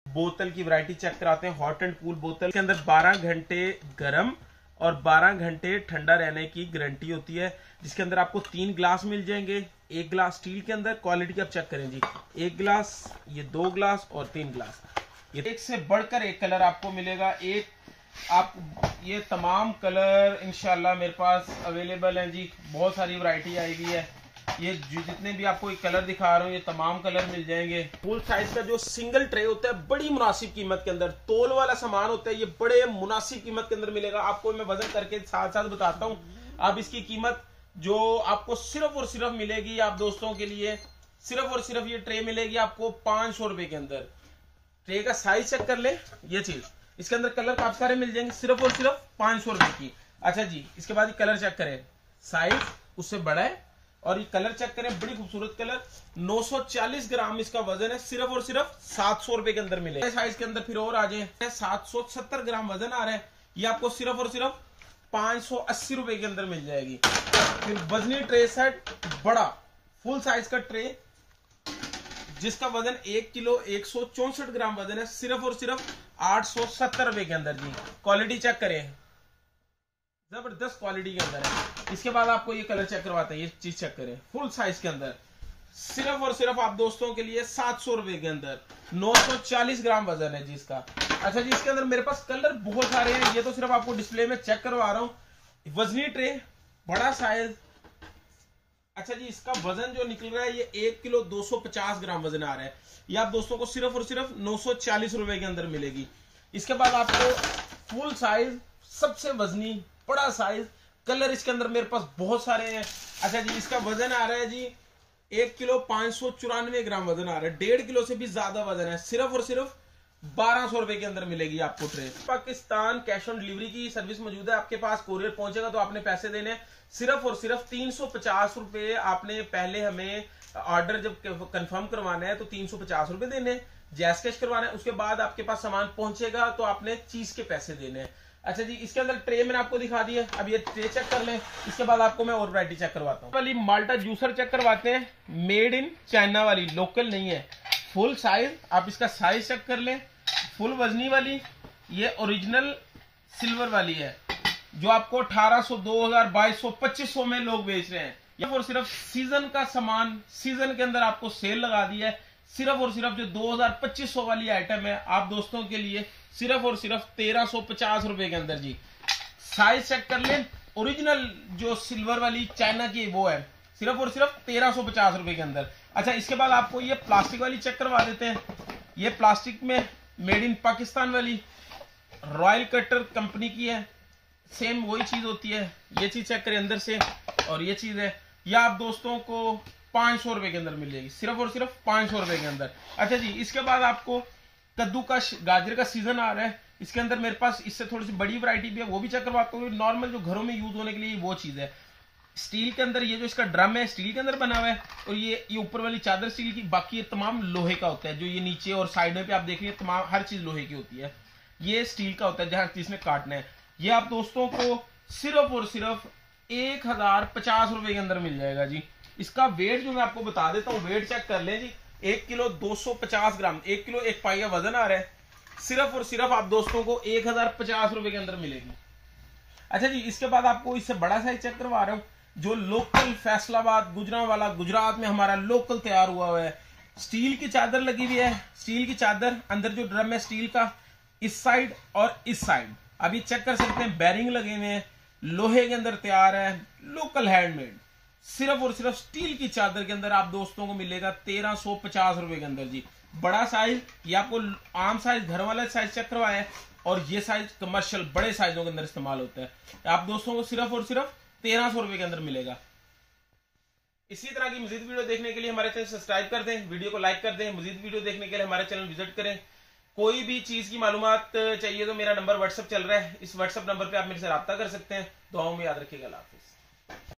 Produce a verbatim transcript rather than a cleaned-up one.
बोतल की variety check कराते हैं। हॉट एंड कूल बोतल के अंदर बारह घंटे गर्म और बारह घंटे ठंडा रहने की गारंटी होती है, जिसके अंदर आपको तीन ग्लास मिल जाएंगे। एक ग्लास स्टील के अंदर, क्वालिटी आप चेक करें जी, एक ग्लास, ये दो ग्लास और तीन ग्लास। ये एक से बढ़कर एक कलर आपको मिलेगा। एक आप ये तमाम कलर इंशाल्लाह मेरे पास अवेलेबल हैं जी। बहुत सारी वैरायटी आई हुई है। ये जितने भी आपको एक कलर दिखा रहा हूँ, ये तमाम कलर मिल जाएंगे। फुल साइज का जो सिंगल ट्रे होता है, बड़ी मुनासिब कीमत के अंदर, तोल वाला सामान होता है, ये बड़े मुनासिब कीमत के अंदर मिलेगा। आपको मैं वजन करके साथ साथ बताता हूँ। अब इसकी कीमत जो आपको सिर्फ और सिर्फ मिलेगी आप दोस्तों के लिए, सिर्फ और सिर्फ ये ट्रे मिलेगी आपको पांच सौ रुपए के अंदर। ट्रे का साइज चेक कर ले, ये चीज, इसके अंदर कलर काफी सारे मिल जाएंगे, सिर्फ और सिर्फ पांच सौ रुपए की। अच्छा जी, इसके बाद ये कलर चेक करें, साइज उससे बड़ा है और ये कलर चेक करें, बड़ी खूबसूरत कलर। नौ सौ चालीस ग्राम इसका वजन है, सिर्फ और सिर्फ सात सौ रुपए के अंदर मिलेगा। साइज के अंदर फिर और आ जाए, सात सौ सत्तर ग्राम वजन आ रहा है, ये आपको सिर्फ और सिर्फ पांच सौ अस्सी रुपए के अंदर मिल जाएगी। फिर वजनी ट्रे सेट, बड़ा फुल साइज का ट्रे जिसका वजन एक किलो एक सौ चौसठ ग्राम वजन है, सिर्फ और सिर्फ आठ सौ सत्तर रुपए के अंदर जी। क्वालिटी चेक करें, जबरदस्त क्वालिटी के अंदर है। इसके बाद आपको ये कलर चेक करवाते हैं, ये चीज चेक करें, फुल साइज के अंदर, सिर्फ और सिर्फ आप दोस्तों के लिए सात सौ रुपए के अंदर, नौ सौ चालीस ग्राम वजन है जी इसका। अच्छा जी, इसके अंदर मेरे पास कलर बहुत सारे हैं, ये तो सिर्फ आपको डिस्प्ले में चेक करवा रहा हूँ। वजनी ट्रे, बड़ा साइज। अच्छा जी, इसका वजन जो निकल रहा है ये एक किलो दो सौ पचास ग्राम वजन आ रहा है, ये आप दोस्तों को सिर्फ और सिर्फ नौ सौ चालीस रुपए के अंदर मिलेगी। इसके बाद आपको फुल साइज, सबसे वजनी, बड़ा साइज, कलर इसके अंदर मेरे पास बहुत सारे हैं। अच्छा जी, इसका वजन आ रहा है जी एक किलो पांच सौ चौरानवे ग्राम वजन आ रहा है, डेढ़ किलो से भी ज्यादा वजन है, सिर्फ और सिर्फ बारह सौ रुपए के अंदर मिलेगी आपको tray. Pakistan cash on delivery की सर्विस मौजूद है, आपके पास कोरियर पहुंचेगा तो आपने पैसे देने, सिर्फ और सिर्फ तीन सौ पचास रुपए आपने पहले हमें ऑर्डर जब कंफर्म करवाना है तो तीन सौ पचास रुपए देने, जैस कैश करवाना है, उसके बाद आपके पास सामान पहुंचेगा तो आपने चीज के पैसे देने। अच्छा जी, इसके अंदर ट्रे मैंने आपको दिखा दिया, अब ये ट्रे चेक कर लें, इसके बाद आपको मैं और वैरायटी चेक करवाता हूँ। वाली माल्टा जूसर चेक करवाते हैं, मेड इन चाइना वाली, लोकल नहीं है, फुल साइज। आप इसका साइज चेक कर लें, फुल वजनी वाली, ये ओरिजिनल सिल्वर वाली है, जो आपको अठारह सौ, दो हजार, बाईस सौ, पच्चीस सौ में लोग बेच रहे हैं। ये और सिर्फ सीजन का सामान, सीजन के अंदर आपको सेल लगा दी है, सिर्फ और सिर्फ जो दो हजार पच्चीस सौ वाली आइटम है आप दोस्तों के लिए सिर्फ और सिर्फ तेरह सौ पचास रुपए के अंदर जी। साइज चेक कर लें, ओरिजिनल जो सिल्वर वाली चाइना की वो है, सिर्फ और सिर्फ तेरह सौ पचास रुपए के अंदर। अच्छा, इसके बाद आपको ये प्लास्टिक वाली चेक करवा देते हैं, ये प्लास्टिक में मेड इन पाकिस्तान वाली रॉयल कटर कंपनी की है, सेम वही चीज होती है। ये चीज चेक करें अंदर से, और ये चीज है, ये आप दोस्तों को पांच सौ रुपए के अंदर मिलेगी, सिर्फ और सिर्फ पांच सौ रुपए के अंदर। अच्छा जी, इसके बाद आपको कद्दू का, गाजर का सीजन आ रहा है, इसके अंदर मेरे पास इससे थोड़ी सी बड़ी वैरायटी भी है, वो भी चेक करवाता हूँ। नॉर्मल जो घरों में यूज होने के लिए वो चीज है, स्टील के अंदर, ये जो इसका ड्रम है स्टील के अंदर बना हुआ है, और ये ये ऊपर वाली चादर स्टील की, बाकी ये तमाम लोहे का होता है। जो ये नीचे और साइड में पे आप देख रहे हैं, तमाम हर चीज लोहे की होती है, ये स्टील का होता है जहां जिसने काटना है। ये आप दोस्तों को सिर्फ और सिर्फ एक हजार पचास रुपए के अंदर मिल जाएगा जी। इसका वेट जो मैं आपको बता देता हूँ, वेट चेक कर लें जी, एक किलो दो सौ पचास ग्राम, एक किलो एक पाई का वजन आ रहा है, सिर्फ और सिर्फ आप दोस्तों को एक हजार पचास रुपए के अंदर मिलेगी। अच्छा जी, इसके बाद आपको इससे बड़ा साइज चेक करवा रहा हूँ, जो लोकल फैसलाबाद गुजरांवाला गुजरात में हमारा लोकल तैयार हुआ हुआ है। स्टील की चादर लगी हुई है, स्टील की चादर, अंदर जो ड्रम है स्टील का, इस साइड और इस साइड अभी चेक कर सकते हैं, बैरिंग लगे हुए हैं, लोहे के अंदर तैयार है, लोकल हैंडमेड, सिर्फ और सिर्फ स्टील की चादर के अंदर आप दोस्तों को मिलेगा तेरह सौ पचास रुपए के अंदर जी। बड़ा साइज, ये आपको आम साइज घर वाला साइज चेक करवाया है, और ये साइज कमर्शियल बड़े साइजों के अंदर इस्तेमाल होता है, आप दोस्तों को सिर्फ और सिर्फ तेरह सौ रुपए के अंदर मिलेगा। इसी तरह की मजीद वीडियो देखने के लिए हमारे चैनल सब्सक्राइब कर दें, वीडियो को लाइक कर दें, मजीद वीडियो देखने के लिए हमारे चैनल विजिट करें। कोई भी चीज की मालूमात चाहिए तो मेरा नंबर व्हाट्सएप चल रहा है, इस व्हाट्सएप नंबर पे आप मेरे से राब्ता कर सकते हैं। दुआओं में याद रखिएगा। अल्लाह हाफिज।